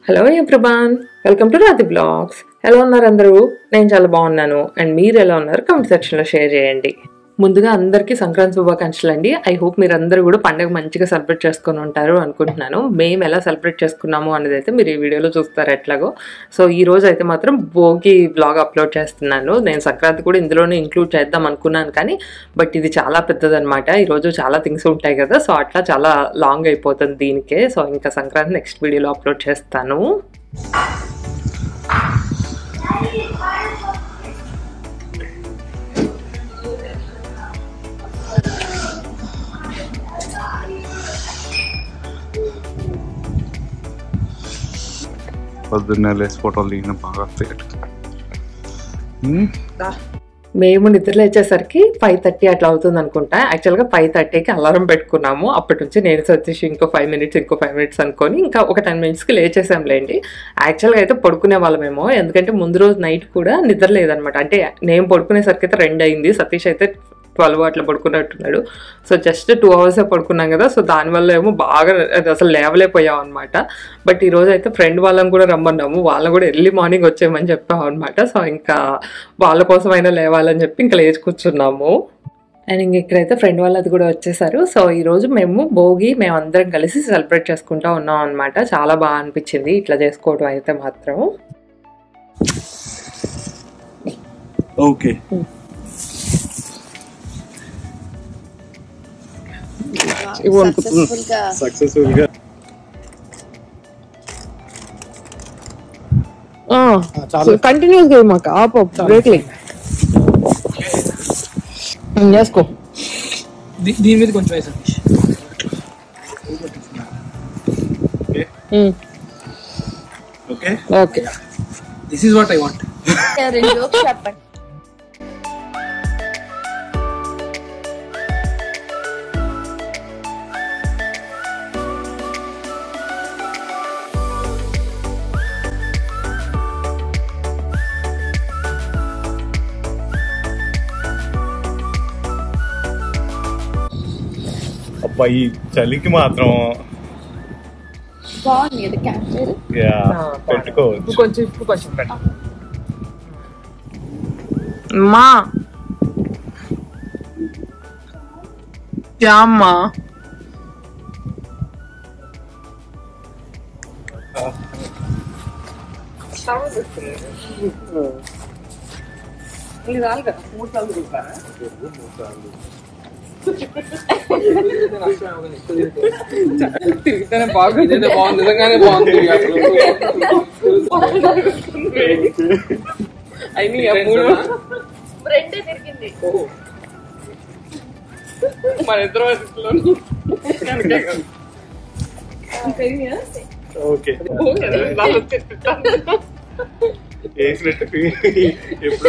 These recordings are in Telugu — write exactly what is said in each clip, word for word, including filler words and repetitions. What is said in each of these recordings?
Hello everyone, welcome to Radhi vlogs. ఎలా ఉన్నారు అందరూ? నేను చాలా బాగున్నాను. అండ్ మీరు ఎలా ఉన్నారు కామెంట్ సెక్షన్లో షేర్ చేయండి. ముందుగా అందరికీ సంక్రాంతి శుభాకాంక్షలు అండి. ఐ హోప్ మీరు అందరూ కూడా పండుగ మంచిగా సెలబ్రేట్ చేసుకొని ఉంటారు అనుకుంటున్నాను. మేము ఎలా సెలబ్రేట్ చేసుకున్నాము అనేది అయితే మీరు ఈ వీడియోలో చూస్తారు ఎట్లాగో. సో ఈ రోజు అయితే మాత్రం భోగి బ్లాగ్ అప్లోడ్ చేస్తున్నాను. నేను సంక్రాంతి కూడా ఇందులోనే ఇంక్లూడ్ చేద్దాం అనుకున్నాను, కానీ బట్ ఇది చాలా పెద్దదనమాట. ఈరోజు చాలా థింగ్స్ ఉంటాయి కదా, సో అట్లా చాలా లాంగ్ అయిపోతుంది దీనికే. సో ఇంకా సంక్రాంతి నెక్స్ట్ వీడియోలో అప్లోడ్ చేస్తాను. పొద్దున్నే లేచి ఫోటోలు దిగిన బాగా ఫేట్. మేము నిద్రలు వచ్చేసరికి ఫైవ్ థర్టీ అట్లా అవుతుంది అనుకుంటా. యాక్చువల్గా ఫైవ్ థర్టీకి అలారం పెట్టుకున్నాము. అప్పటి నుంచి నేను సతీష్ ఇంకో ఫైవ్ మినిట్స్ ఇంకో ఫైవ్ మినిట్స్ అనుకొని ఇంకా ఒక టెన్ మినిట్స్కి లేచేసాంలేండి. యాక్చువల్గా అయితే పడుకునే వాళ్ళమేమో, ఎందుకంటే ముందు రోజు నైట్ కూడా నిద్ర లేదనమాట. అంటే నేను పడుకునేసరికి అయితే రెండు అయింది, సతీష్ అయితే ట్వెల్వ్ అట్లా పడుకున్నట్టున్నాడు. సో జస్ట్ టూ అవర్సే పడుకున్నాం కదా, సో దానివల్ల ఏమో బాగా అసలు లేవలేకపోయాం అనమాట. బట్ ఈరోజు అయితే ఫ్రెండ్ వాళ్ళని కూడా రమ్మన్నాము, వాళ్ళని కూడా ఎర్లీ మార్నింగ్ వచ్చేయమని చెప్పాం అనమాట. సో ఇంకా వాళ్ళ కోసమైనా లేవాలని చెప్పి ఇంకా లేచి కూర్చున్నాము. అండ్ ఇంక ఇక్కడైతే ఫ్రెండ్ వాళ్ళది కూడా వచ్చేసారు. సో ఈరోజు మేము భోగి మేమందరం కలిసి సెలబ్రేట్ చేసుకుంటూ ఉన్నాం అనమాట. చాలా బాగా అనిపించింది ఇట్లా చేసుకోవడం అయితే మాత్రం. ఓకే, సక్సెస్ఫుల్ గా కంటిన్యూస్ గా మాకు ఆప్ బ్రేక్ చేసుకో. దీని మీద కొంచెం వేసాను. Okay okay, this is what I want. అబ్బా, ఈ చలికి మాత్రం పెట్టుకోవచ్చు. కొంచెం ఇప్పుడు కొంచెం పెట్ట మా అమ్మా మూడు సార్లు చూస్తారా? తిరిగితేనే బాగుంది, బాగుంది, నిజంగానే బాగుంది. మన ఇద్దరు ఎప్పుడో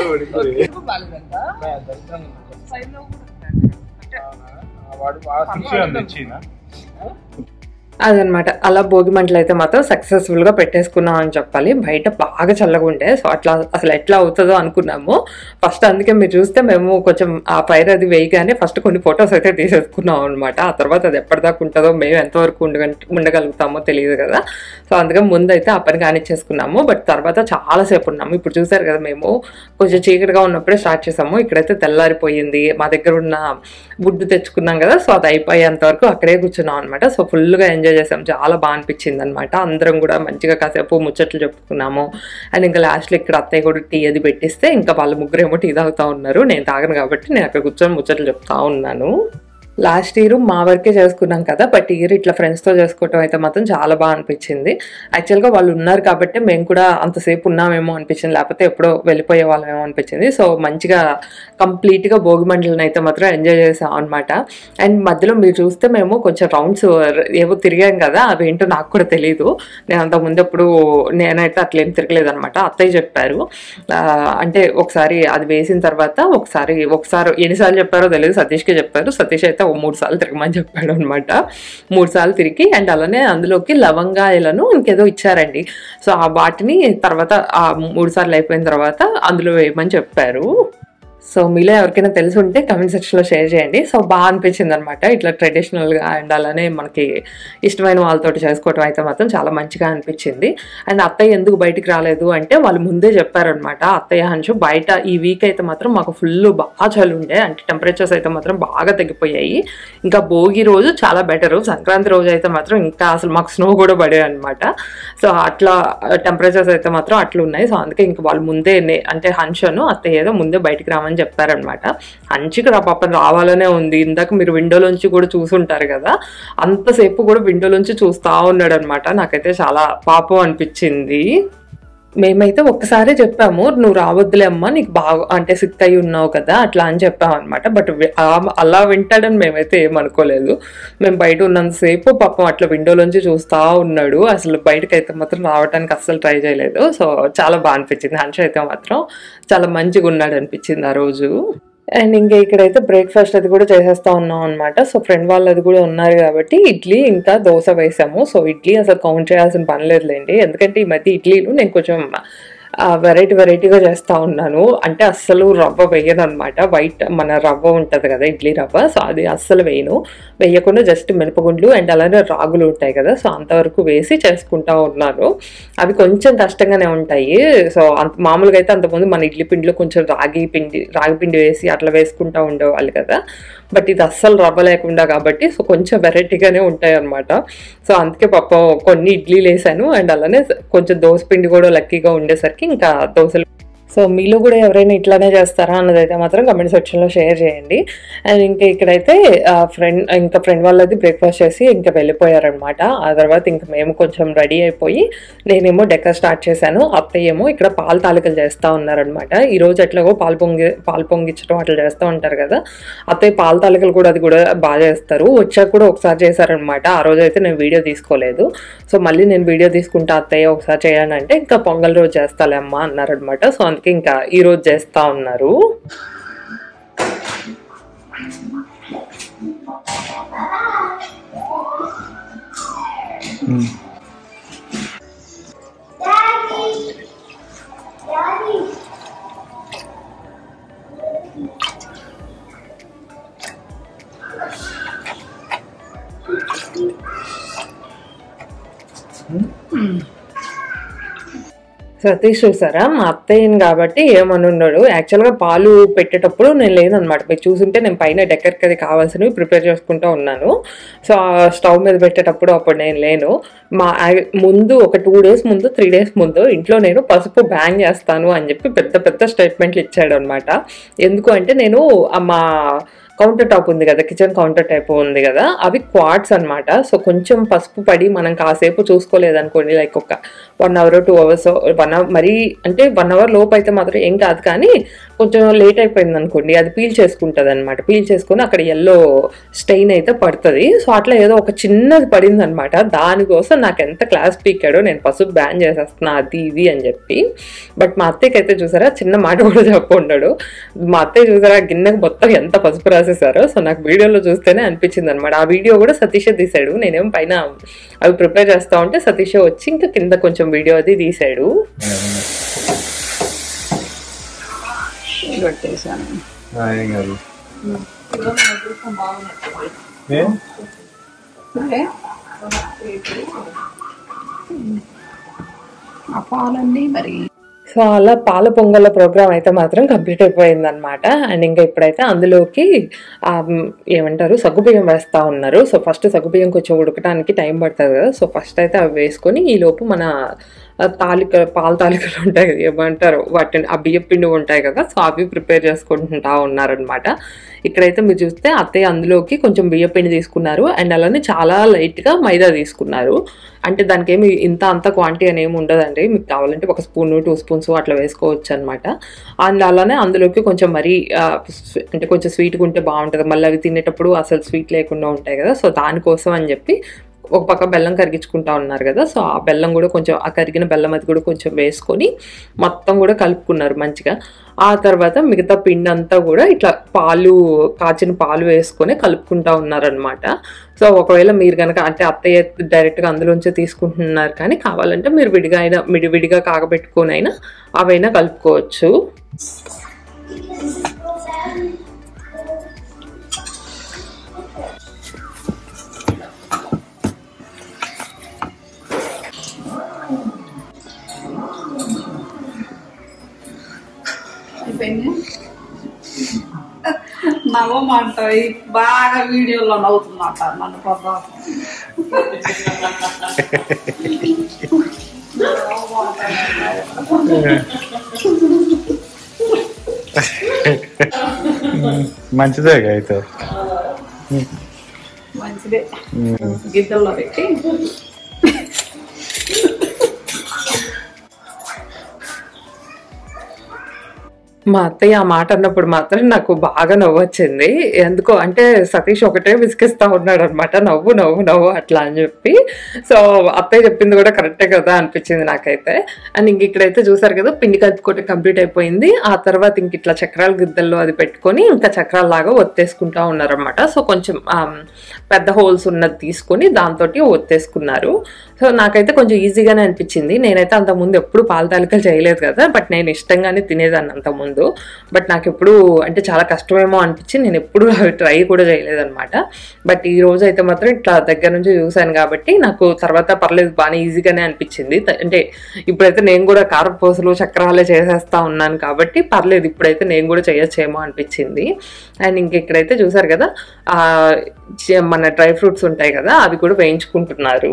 అదనమాట. అలా భోగి మంటలు అయితే మాత్రం సక్సెస్ఫుల్ గా పెట్టేసుకున్నాం అని చెప్పాలి. బయట బాగా చల్లగా ఉండే, సో అట్లా అసలు ఎట్లా అవుతుందో అనుకున్నాము ఫస్ట్. అందుకే మీరు చూస్తే మేము కొంచెం ఆ ఫైర్ అది వేయగానే ఫస్ట్ కొన్ని ఫొటోస్ అయితే తీసేసుకున్నాం అనమాట. ఆ తర్వాత అది ఎప్పటిదాకా ఉంటుందో, మేము ఎంతవరకు ఉండ ఉండగలుగుతామో తెలియదు కదా, సో అందుకే ముందు అయితే ఆ పని కానిచ్చేసుకున్నాము. బట్ తర్వాత చాలాసేపు ఉన్నాము. ఇప్పుడు చూసారు కదా, మేము కొంచెం చీకటిగా ఉన్నప్పుడే స్టార్ట్ చేసాము. ఇక్కడైతే తెల్లారిపోయింది. మా దగ్గర ఉన్న వుడ్ తెచ్చుకున్నాం కదా, సో అది అయిపోయేంత వరకు అక్కడే కూర్చున్నాం అనమాట. సో ఫుల్గా ఎంజాయ్ చేసాం, చాలా బాగా అనిపించింది అనమాట. అందరం కూడా మంచిగా కాసేపు ముచ్చట్లు చెప్పుకున్నాము. అండ్ ఇంకా లాస్ట్లో ఇక్కడ అత్తయ్య కూడా టీ అది పెట్టిస్తే ఇంకా వాళ్ళ ముగ్గురేమో టీ తాగుతూ ఉన్నారు. నేను తాగను కాబట్టి నేను అక్కడ కూర్చొని ముచ్చట్లు చెప్తా ఉన్నాను. లాస్ట్ ఇయర్ మా వరకే చేసుకున్నాం కదా, బట్ ఇయర్ ఇట్లా ఫ్రెండ్స్తో చేసుకోవటం అయితే మాత్రం చాలా బాగా అనిపించింది. యాక్చువల్గా వాళ్ళు ఉన్నారు కాబట్టి మేము కూడా అంతసేపు ఉన్నామేమో అనిపించింది, లేకపోతే ఎప్పుడో వెళ్ళిపోయే వాళ్ళమేమో అనిపించింది. సో మంచిగా కంప్లీట్గా భోగి మంటలను అయితే మాత్రం ఎంజాయ్ చేసాం అనమాట. అండ్ మధ్యలో మీరు చూస్తే మేము కొంచెం రౌండ్స్ ఏవో తిరిగాం కదా, అవేంటో నాకు కూడా తెలియదు. నేను అంతకుముందు ఎప్పుడు నేనైతే అట్లేం తిరగలేదు అనమాట. అత్తయ్య చెప్పారు, అంటే ఒకసారి అది వేసిన తర్వాత ఒకసారి ఒకసారి ఎన్నిసార్లు చెప్పారో తెలియదు, సతీష్కే చెప్పారు. సతీష్ అయితే మూడు సార్లు తిరగమని చెప్పాడు అనమాట. మూడు సార్లు తిరిగి అండ్ అలానే అందులోకి లవంగాయలను ఇంకేదో ఇచ్చారండి. సో ఆ వాటిని తర్వాత ఆ మూడు సార్లు అయిపోయిన తర్వాత అందులో వేయమని చెప్పారు. సో మీలో ఎవరికైనా తెలిసి ఉంటే కమెంట్ సెక్షన్లో షేర్ చేయండి. సో బాగా అనిపించింది అనమాట ఇట్లా ట్రెడిషనల్గా అండ్ అలానే మనకి ఇష్టమైన వాళ్ళతో చేసుకోవటం అయితే మాత్రం చాలా మంచిగా అనిపించింది. అండ్ అత్తయ్య ఎందుకు బయటికి రాలేదు అంటే వాళ్ళు ముందే చెప్పారనమాట. అత్తయ్య హన్షు బయట ఈ వీక్ అయితే మాత్రం మాకు ఫుల్ బాగా చలి ఉండే, అంటే టెంపరేచర్స్ అయితే మాత్రం బాగా తగ్గిపోయాయి. ఇంకా భోగి రోజు చాలా బెటరు, సంక్రాంతి రోజు అయితే మాత్రం ఇంకా అసలు మాకు స్నో కూడా పడే అనమాట. సో అట్లా టెంపరేచర్స్ అయితే మాత్రం అట్లా ఉన్నాయి. సో అందుకే ఇంకా వాళ్ళు ముందే అంటే హన్షను అత్తయ్య ఏదో ముందే బయటికి రామని చెప్పారనమాట. హన్షికి రా పాపం రావాలనే ఉంది. ఇందాక మీరు విండోలోంచి కూడా చూసుంటారు కదా, అంతసేపు కూడా విండోలోంచి చూస్తూ ఉన్నాడు అనమాట. నాకైతే చాలా పాపం అనిపించింది. మేమైతే ఒక్కసారి చెప్పాము నువ్వు రావద్దులే అమ్మా నీకు బాగా అంటే సిక్ అయి ఉన్నావు కదా అట్లా అని చెప్పాము అనమాట. బట్ అలా వింటాడని మేమైతే ఏమనుకోలేదు. మేము బయట ఉన్నంతసేపు పాపం అట్లా విండోలోంచి చూస్తూ ఉన్నాడు. అసలు బయటకు అయితే మాత్రం రావడానికి అస్సలు ట్రై చేయలేదు. సో చాలా బాగా అనిపించింది. హన్ష అయితే మాత్రం చాలా మంచిగా ఉన్నాడు అనిపించింది ఆ రోజు. అండ్ ఇంకా ఇక్కడైతే బ్రేక్ఫాస్ట్ అది కూడా చేసేస్తా ఉన్నాం అనమాట. సో ఫ్రెండ్ వాళ్ళు అది కూడా ఉన్నారు కాబట్టి ఇడ్లీ ఇంకా దోశ వేసాము. సో ఇడ్లీ అసలు కౌంట్ చేయాల్సిన పని లేదులేండి, ఎందుకంటే ఈ మధ్య ఇడ్లీలు నేను కొంచెం వెరైటీ వెరైటీగా చేస్తూ ఉన్నాను. అంటే అస్సలు రవ్వ వేయను అనమాట. వైట్ మన రవ్వ ఉంటుంది కదా ఇడ్లీ రవ్వ, సో అది అస్సలు వేయను. వేయకుండా జస్ట్ మినపగుండ్లు అండ్ అలానే రాగులు ఉంటాయి కదా, సో అంతవరకు వేసి చేసుకుంటా ఉన్నాను. అవి కొంచెం కష్టంగానే ఉంటాయి. సో అంత మామూలుగా అయితే అంతకుముందు మన ఇడ్లీ పిండిలో కొంచెం రాగి పిండి రాగి పిండి వేసి అట్లా వేసుకుంటూ ఉండేవాళ్ళు కదా, బట్ ఇది అస్సలు రవ్వ లేకుండా కాబట్టి సో కొంచెం వెరైటీగానే ఉంటాయి అనమాట. సో అందుకే పాపం కొన్ని ఇడ్లీలు వేసాను అండ్ అలానే కొంచెం దోశ పిండి కూడా లక్కీగా ఉండేసరికి ఇంకా దోశలు. సో మీలో కూడా ఎవరైనా ఇట్లానే చేస్తారా అన్నదైతే మాత్రం కమెంట్ సెక్షన్లో షేర్ చేయండి. అండ్ ఇంకా ఇక్కడైతే ఫ్రెండ్ ఇంకా ఫ్రెండ్ వాళ్ళది బ్రేక్ఫాస్ట్ చేసి ఇంకా వెళ్ళిపోయారనమాట. ఆ తర్వాత ఇంకా మేము కొంచెం రెడీ అయిపోయి నేనేమో డెకర్ స్టార్ట్ చేశాను. అత్తయ్య ఏమో ఇక్కడ పాలు తాలికలు చేస్తూ ఉన్నారనమాట. ఈరోజు ఎట్లాగో పాలు పొంగి పాలు పొంగించడం అట్లా చేస్తూ ఉంటారు కదా, అత్తయ్య పాలు తాలికలు కూడా అది కూడా బాగా చేస్తారు. వచ్చాక కూడా ఒకసారి చేశారనమాట. ఆ రోజు అయితే నేను వీడియో తీసుకోలేదు. సో మళ్ళీ నేను వీడియో తీసుకుంటా అత్తయ్య ఒకసారి చేయాలంటే ఇంకా పొంగల్ రోజు చేస్తాలే అమ్మ అన్నారనమాట. సో అందుకే ఇంకా ఈ రోజు చేస్తా ఉన్నారు. సతీష్ చూసారా మా అత్తయ్యని కాబట్టి ఏమని ఉన్నాడు. యాక్చువల్గా పాలు పెట్టేటప్పుడు నేను లేనమాట. మీరు చూసుంటే నేను పైన డెక్కర్కి అది కావాల్సినవి ప్రిపేర్ చేసుకుంటూ ఉన్నాను. సో స్టవ్ మీద పెట్టేటప్పుడు అప్పుడు నేను లేను. మా ముందు ఒక టూ డేస్ ముందు త్రీ డేస్ ముందు ఇంట్లో నేను పసుపు బ్యాన్ చేస్తాను అని చెప్పి పెద్ద పెద్ద స్టేట్మెంట్లు ఇచ్చాడు అనమాట. ఎందుకు అంటే నేను మా కౌంటర్ టాప్ ఉంది కదా, కిచెన్ కౌంటర్ టైప్ ఉంది కదా, అవి క్వార్ట్స్ అనమాట. సో కొంచెం పసుపు పడి మనం కాసేపు చూసుకోలేదనుకోండి, లైక్ ఒక one hour two hours one hour మరీ అంటే వన్ అవర్ లోపు అయితే మాత్రం ఏం కాదు, కానీ కొంచెం లేట్ అయిపోయింది అనుకోండి అది పీల్ చేసుకుంటుంది అనమాట. పీల్ చేసుకుని అక్కడ ఎల్లో స్టెయిన్ అయితే పడుతుంది. సో అట్లా ఏదో ఒక చిన్నది పడింది అనమాట. దానికోసం నాకు ఎంత క్లాస్ పీకాడో నేను పసుపు బ్యాన్ చేసేస్తున్నా అది ఇది అని చెప్పి. బట్ మా అత్తయ్యకి అయితే చూసారా చిన్న మాట కూడా చెప్పుకుంటాడు. మా అత్తయ్య చూసారా గిన్నెకి మొత్తం ఎంత పసుపు రాసేసారో. సో నాకు వీడియోలో చూస్తేనే అనిపించింది అనమాట. ఆ వీడియో కూడా సతీషే తీసాడు. నేనేం పైన అవి ప్రిపేర్ చేస్తా ఉంటే సతీషే వచ్చి ఇంకా కింద కొంచెం వీడియో అది తీసాడు. పాలండి మరి. సో అలా పాల పొంగల్ల ప్రోగ్రామ్ అయితే మాత్రం కంప్లీట్ అయిపోయింది అనమాట. అండ్ ఇంకా ఇప్పుడైతే అందులోకి ఏమంటారు సగ్గుబియ్యం వేస్తూ ఉన్నారు. సో ఫస్ట్ సగ్గుబియ్యం కొంచెం ఉడకడానికి టైం పడుతుంది కదా, సో ఫస్ట్ అయితే అవి వేసుకొని ఈలోపు మన తాలిక పాల తాలికలు ఉంటాయి కదా ఏమంటారు వాటిని ఆ బియ్యం పిండి ఉంటాయి కదా, సో అవి ప్రిపేర్ చేసుకుంటా ఉన్నారనమాట. ఇక్కడైతే మీరు చూస్తే అత్తయ్య అందులోకి కొంచెం బియ్యం పిండి తీసుకున్నారు అండ్ అలానే చాలా లైట్గా మైదా తీసుకున్నారు. అంటే దానికి ఏమి ఇంత అంత క్వాంటిటీ అని ఏమి ఉండదండి, మీకు కావాలంటే ఒక స్పూన్ టూ స్పూన్స్ అట్లా వేసుకోవచ్చు అనమాట. అండ్ అలానే అందులోకి కొంచెం మరీ అంటే కొంచెం స్వీట్గా ఉంటే బాగుంటుంది, మళ్ళీ అవి తినేటప్పుడు అసలు స్వీట్ లేకుండా ఉంటాయి కదా, సో దానికోసం అని చెప్పి ఒక పక్క బెల్లం కరిగించుకుంటా ఉన్నారు కదా, సో ఆ బెల్లం కూడా కొంచెం ఆ కరిగిన బెల్లం అది కూడా కొంచెం వేసుకొని మొత్తం కూడా కలుపుకున్నారు మంచిగా. ఆ తర్వాత మిగతా పిండి అంతా కూడా ఇట్లా పాలు కాచిన పాలు వేసుకొని కలుపుకుంటా ఉన్నారనమాట. సో ఒకవేళ మీరు కనుక అంటే అత్తయ్య డైరెక్ట్గా అందులోంచే తీసుకుంటున్నారు, కానీ కావాలంటే మీరు విడిగా అయినా విడివిడిగా కాగబెట్టుకొని అయినా అవైనా కలుపుకోవచ్చు. నవ్వమంట బాగా వీడియోలో నవ్వుతున్నమాట నన్ను పొద్దు మంచిదే అయితే మంచిదే గిద్దల్లో పెట్టి మా అత్తయ్య ఆ మాట అన్నప్పుడు మాత్రం నాకు బాగా నవ్వు వచ్చింది. ఎందుకో అంటే సతీష్ ఒకటే విసిగిస్తా ఉన్నాడు అనమాట, నవ్వు నవ్వు నవ్వు అట్లా అని చెప్పి. సో అత్తయ్య చెప్పింది కూడా కరెక్టే కదా అనిపించింది నాకైతే. అండ్ ఇంక ఇక్కడైతే చూసారు కదా పిండి కలుపుకోవటం కంప్లీట్ అయిపోయింది. ఆ తర్వాత ఇంక ఇట్లా చక్రాల గిద్దల్లో అది పెట్టుకొని ఇంకా చక్రాల లాగా ఒత్తేసుకుంటా ఉన్నారనమాట. సో కొంచెం పెద్ద హోల్స్ ఉన్నది తీసుకొని దాంతో ఒత్తేసుకున్నారు. సో నాకైతే కొంచెం ఈజీగానే అనిపించింది. నేనైతే అంతకుముందు ఎప్పుడు పాల తాలికలు చేయలేదు కదా, బట్ నేను ఇష్టంగానే తినేదాన్ని అంతకుముందు. బట్ నాకు ఎప్పుడు అంటే చాలా కష్టమేమో అనిపించి నేను ఎప్పుడు ట్రై కూడా చేయలేదన్నమాట. బట్ ఈ రోజు అయితే మాత్రం ఇట్లా దగ్గర నుంచి చూసాను కాబట్టి నాకు తర్వాత పర్లేదు బాగానే ఈజీగానే అనిపించింది. అంటే ఇప్పుడైతే నేను కూడా కారపూసలు చక్రాలే చేసేస్తా ఉన్నాను కాబట్టి పర్లేదు, ఇప్పుడైతే నేను కూడా చేయొచ్చేమో అనిపించింది. అండ్ ఇంక ఇక్కడైతే చూసారు కదా మన డ్రై ఫ్రూట్స్ ఉంటాయి కదా అవి కూడా వేయించుకుంటున్నారు.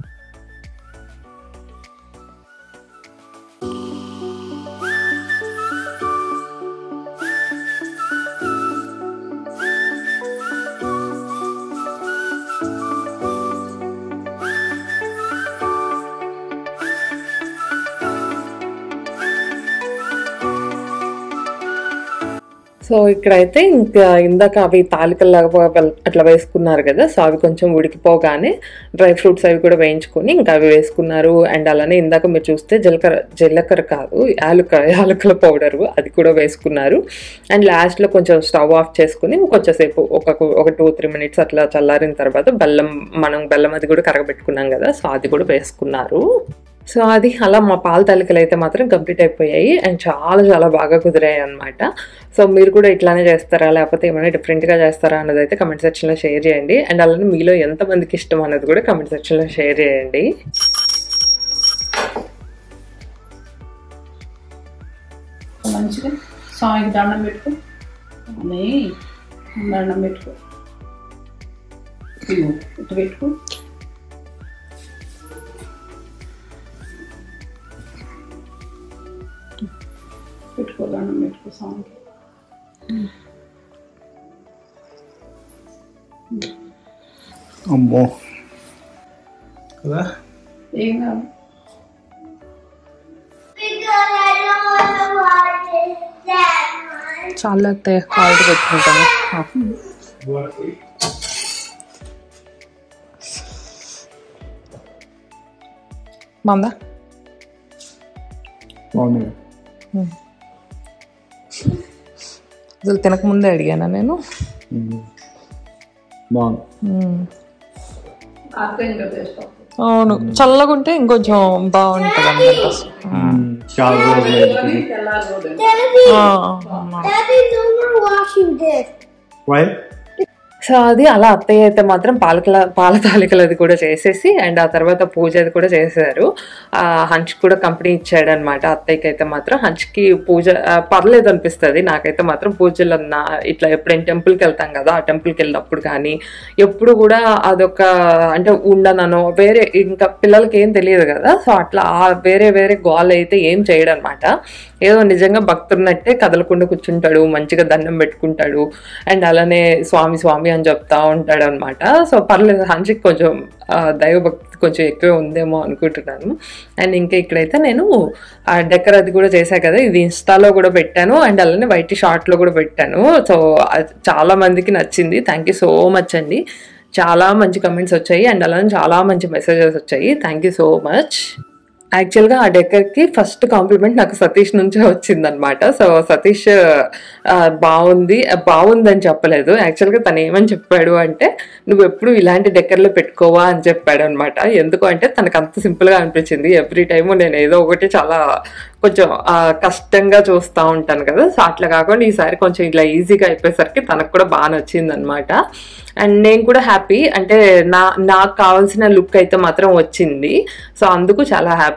సో ఇక్కడైతే ఇంకా ఇందాక అవి తాలికల్లాగా అట్లా వేసుకున్నారు కదా, సో అవి కొంచెం ఉడికిపోగానే డ్రై ఫ్రూట్స్ అవి కూడా వేయించుకొని ఇంకా అవి వేసుకున్నారు. అండ్ అలానే ఇందాక మీరు చూస్తే జీలకర్ర జీలకర్ర కాదు యాలుక యాలకుల పౌడరు అది కూడా వేసుకున్నారు. అండ్ లాస్ట్లో కొంచెం స్టవ్ ఆఫ్ చేసుకుని కొంచెంసేపు ఒక ఒక టూ త్రీ మినిట్స్ అట్లా చల్లారిన తర్వాత బెల్లం మనం బెల్లం అది కూడా కరగబెట్టుకున్నాం కదా, సో అది కూడా వేసుకున్నారు. సో అది అలా మా పాల తాలికలు అయితే మాత్రం కంప్లీట్ అయిపోయాయి అండ్ చాలా చాలా బాగా కుదిరాయి అనమాట. సో మీరు కూడా ఇట్లానే చేస్తారా లేకపోతే ఏమైనా డిఫరెంట్గా చేస్తారా అన్నది అయితే కమెంట్ సెక్షన్లో షేర్ చేయండి. అండ్ అలానే మీలో ఎంతమందికి ఇష్టం అన్నది కూడా కమెంట్ సెక్షన్లో షేర్ చేయండి. మంచిగా స్వామికి దండం పెట్టుకో, దండం పెట్టుకో, ఇటు పెట్టుకో. పెట్టుకో దండం పెట్టుకో స్వామికి. అమ్మో కదా ఏం కాదు. చాలా హాల్ట్ పెట్టుకుంటాను. బాగుందా? బాగుంది. అసలు తినకముందే అడిగానా నేను? అవును, చల్లగా ఉంటే ఇంకొంచెం బాగుంటుంది అన్నమాట. సో అది అలా అత్తయ్య అయితే మాత్రం పాలకల పాల తాలికలు అది కూడా చేసేసి అండ్ ఆ తర్వాత పూజ అది కూడా చేశారు. ఆ హంచ్ కూడా కంపెనీ ఇచ్చాడు అనమాట అత్తయ్యకి అయితే మాత్రం. హంచ్కి పూజ పర్లేదు అనిపిస్తుంది నాకైతే మాత్రం. పూజలు అన్నా ఇట్లా ఎప్పుడైనా టెంపుల్కి వెళ్తాం కదా, ఆ టెంపుల్కి వెళ్ళినప్పుడు కానీ ఎప్పుడు కూడా అదొక అంటే ఉండనను వేరే ఇంకా పిల్లలకి ఏం తెలియదు కదా, సో అట్లా వేరే వేరే గోల్ అయితే ఏం చేయడు అనమాట. ఏదో నిజంగా భక్తున్నట్టే కదలకుండా కూర్చుంటాడు, మంచిగా దండం పెట్టుకుంటాడు అండ్ అలానే స్వామి స్వామి అని చెప్తా ఉంటాడు అనమాట. సో పర్లేదు, హంచికి కొంచెం దైవభక్తి కొంచెం ఎక్కువే ఉందేమో అనుకుంటున్నాను. అండ్ ఇంకా ఇక్కడైతే నేను ఆ డెకర్ అది కూడా చేశాను కదా, ఇది ఇన్స్టాలో కూడా పెట్టాను అండ్ అలానే వైట్ షార్ట్లో కూడా పెట్టాను. సో చాలా మందికి నచ్చింది. థ్యాంక్ యూ సో మచ్ అండి. చాలా మంచి కమెంట్స్ వచ్చాయి అండ్ అలానే చాలా మంచి మెసేజెస్ వచ్చాయి. Thank you so much. యాక్చువల్గా ఆ డెకర్కి ఫస్ట్ కాంప్లిమెంట్ నాకు సతీష్ నుంచే వచ్చిందనమాట. సో సతీష్ బాగుంది బాగుందని చెప్పలేదు, యాక్చువల్గా తను ఏమని చెప్పాడు అంటే నువ్వు ఎప్పుడు ఇలాంటి డెకర్లో పెట్టుకోవా అని చెప్పాడు అనమాట. ఎందుకు అంటే తనకు అంత సింపుల్గా అనిపించింది. ఎవ్రీ టైము నేను ఏదో ఒకటి చాలా కొంచెం కష్టంగా చూస్తూ ఉంటాను కదా, సో అట్లా కాకుండా ఈసారి కొంచెం ఇలా ఈజీగా అయిపోయేసరికి తనకు కూడా బాగా నచ్చింది అనమాట. అండ్ నేను కూడా హ్యాపీ, అంటే నా నాకు కావాల్సిన లుక్ అయితే మాత్రం వచ్చింది. సో అందుకు చాలా హ్యాపీ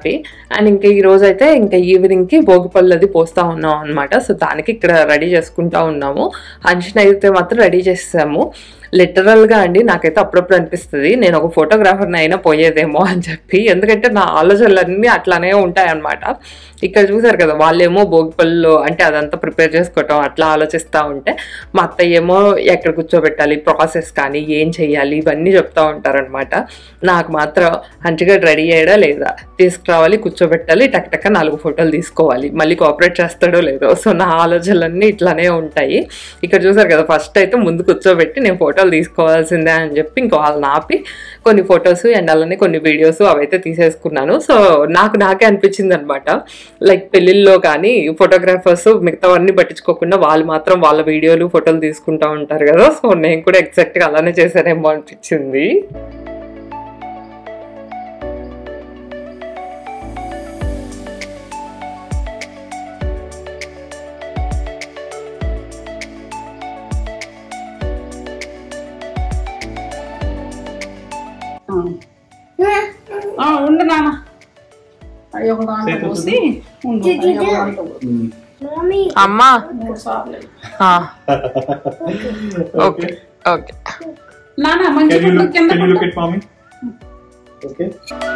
హ్యాపీ. అండ్ ఇంకా ఈ రోజు అయితే ఇంకా ఈవినింగ్కి భోగిపళ్ళు అది పోస్తూ ఉన్నాం అనమాట. సో దానికి ఇక్కడ రెడీ చేసుకుంటా ఉన్నాము. హన్షిని అయితే మాత్రం రెడీ చేసాము. లిటరల్గా అండి నాకైతే అప్పుడప్పుడు అనిపిస్తుంది నేను ఒక ఫోటోగ్రాఫర్ని అయినా పోయేదేమో అని చెప్పి, ఎందుకంటే నా ఆలోచనలన్నీ అట్లానే ఉంటాయన్నమాట. ఇక్కడ చూసారు కదా వాళ్ళేమో భోగిపళ్ళు అంటే అదంతా ప్రిపేర్ చేసుకోవటం అట్లా ఆలోచిస్తూ ఉంటే, మా అత్తయ్య ఏమో ఎక్కడ కూర్చోబెట్టాలి, ప్రాసెస్ కానీ ఏం చెయ్యాలి ఇవన్నీ చెప్తూ ఉంటారనమాట. నాకు మాత్రం హంచిగా రెడీ అయ్యాడా లేదా, తీసుకురావాలి, కూర్చోబెట్టాలి, టక్ టక్క నాలుగు ఫోటోలు తీసుకోవాలి, మళ్ళీ కోఆపరేట్ చేస్తాడో లేదో. సో నా ఆలోచనలన్నీ ఇట్లానే ఉంటాయి. ఇక్కడ చూసారు కదా ఫస్ట్ అయితే ముందు కూర్చోబెట్టి నేను ఫోటోలు తీసుకోవాల్సిందే అని చెప్పి ఇంకా వాళ్ళని ఆపి కొన్ని ఫొటోస్ అండ్ అలానే కొన్ని వీడియోస్ అవైతే తీసేసుకున్నాను. సో నాకు నాకే అనిపించింది అనమాట, లైక్ పెళ్ళిళ్ళలో కానీ ఫోటోగ్రాఫర్స్ మిగతావన్నీ పట్టించుకోకుండా వాళ్ళు మాత్రం వాళ్ళ వీడియోలు ఫోటోలు తీసుకుంటూ ఉంటారు కదా. సో నేను కూడా ఎగ్జాక్ట్గా అలానే చేశానేమో అనిపించింది. ఉండు నాన్న, అవి ఒక దాంట్లో పోసి ఉండు, అవి ఒక దాంట్లో పోసి. అమ్మా మూడు సార్లు ఓకే ఓకే నాన్న మంచి Can you గుడ్డు look, కింద can you look పెట్టు. at mommy? Okay.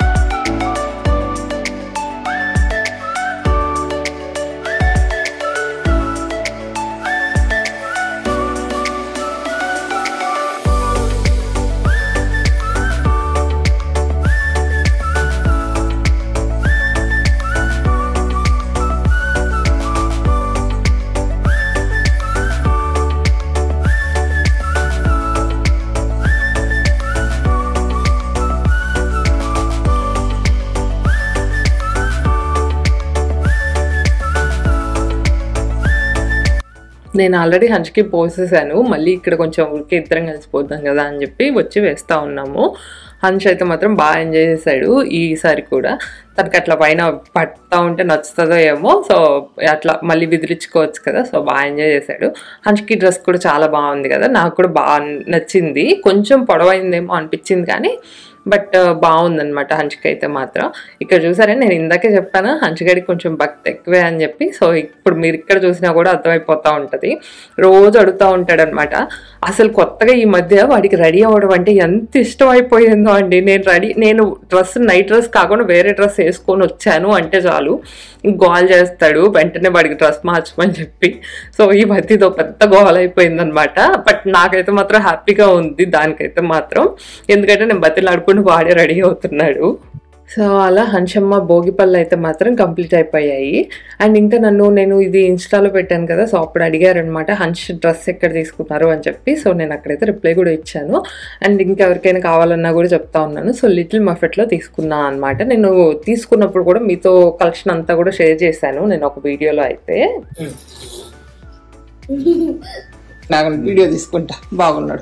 నేను ఆల్రెడీ హంచ్కి పోసేసాను, మళ్ళీ ఇక్కడ కొంచెం ఊరికే ఇద్దరం కలిసిపోతాం కదా అని చెప్పి వచ్చి వేస్తూ ఉన్నాము. హంచ్ అయితే మాత్రం బాగా ఎంజాయ్ చేశాడు ఈసారి కూడా. తనకి అట్లా పైన పడతా ఉంటే నచ్చుతుందో ఏమో, సో అట్లా మళ్ళీ విదిలించుకోవచ్చు కదా. సో బాగా ఎంజాయ్ చేశాడు. హంచ్కి డ్రెస్ కూడా చాలా బాగుంది కదా, నాకు కూడా బాగా నచ్చింది. కొంచెం పొడవైందేమో అనిపించింది కానీ బట్ బాగుందనమాట హంచ్కి అయితే మాత్రం. ఇక్కడ చూసారా నేను ఇందాకే చెప్పాను హంచగడికి కొంచెం భక్తి ఎక్కువే అని చెప్పి. సో ఇప్పుడు మీరు ఇక్కడ చూసినా కూడా అర్థమైపోతూ ఉంటుంది. రోజు అడుగుతూ ఉంటాడనమాట. అసలు కొత్తగా ఈ మధ్య వాడికి రెడీ అవ్వడం అంటే ఎంత ఇష్టం అయిపోయిందో అండి. నేను రెడీ నేను డ్రెస్ నైట్ డ్రెస్ కాకుండా వేరే డ్రెస్ వేసుకొని వచ్చాను అంటే చాలు గోల్ చేస్తాడు, వెంటనే వాడికి డ్రెస్ మార్చమని చెప్పి. సో ఈ మధ్య ఇదో పెద్ద గోల్ అయిపోయిందనమాట. బట్ నాకైతే మాత్రం హ్యాపీగా ఉంది దానికైతే మాత్రం, ఎందుకంటే నేను బతిలాడుకుని వాడే రెడీ అవుతున్నాడు. సో అలా హంచమ్మ భోగిపళ్ళు అయితే మాత్రం కంప్లీట్ అయిపోయాయి. అండ్ ఇంకా నన్ను నేను ఇది ఇన్స్టాలో పెట్టాను కదా, సో అప్పుడు అడిగారనమాట హంచ్ డ్రెస్ ఎక్కడ తీసుకున్నారు అని చెప్పి. సో నేను అక్కడైతే రిప్లై కూడా ఇచ్చాను. అండ్ ఇంకెవరికైనా కావాలన్నా కూడా చెప్తా ఉన్నాను. సో లిటిల్ మఫెట్లో తీసుకున్నాను అనమాట. నేను తీసుకున్నప్పుడు కూడా మీతో కలెక్షన్ అంతా కూడా షేర్ చేశాను నేను ఒక వీడియోలో అయితే. నాకు వీడియో తీసుకుంటా, బాగున్నాడు.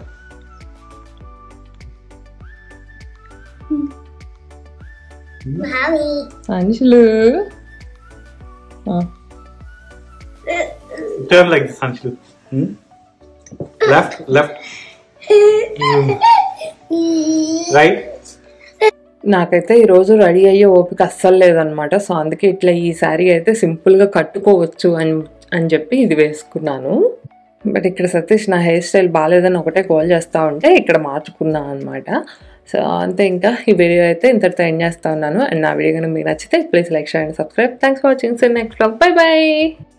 అంశులు Turn like this, Anshul. Hmm? Left, left. Hmm. Right. నాకైతే ఈరోజు రెడీ అయ్యే ఓపిక అస్సలు లేదనమాట. సో అందుకే ఇట్లా ఈ శారీ అయితే సింపుల్గా కట్టుకోవచ్చు అని అని చెప్పి ఇది వేసుకున్నాను. బట్ ఇక్కడ సతీష్ నా హెయిర్ స్టైల్ బాగాలేదని ఒకటే కాల్ చేస్తూ ఉంటే ఇక్కడ మార్చుకున్నాను అనమాట. సో అంతే, ఇంకా ఈ వీడియో అయితే ఇంతటితో ఎండ్ చేస్తూ ఉన్నాను. అండ్ నా వీడియో కనుక మీకు నచ్చితే please like, share and subscribe. Thanks for watching. See next vlog. Bye by.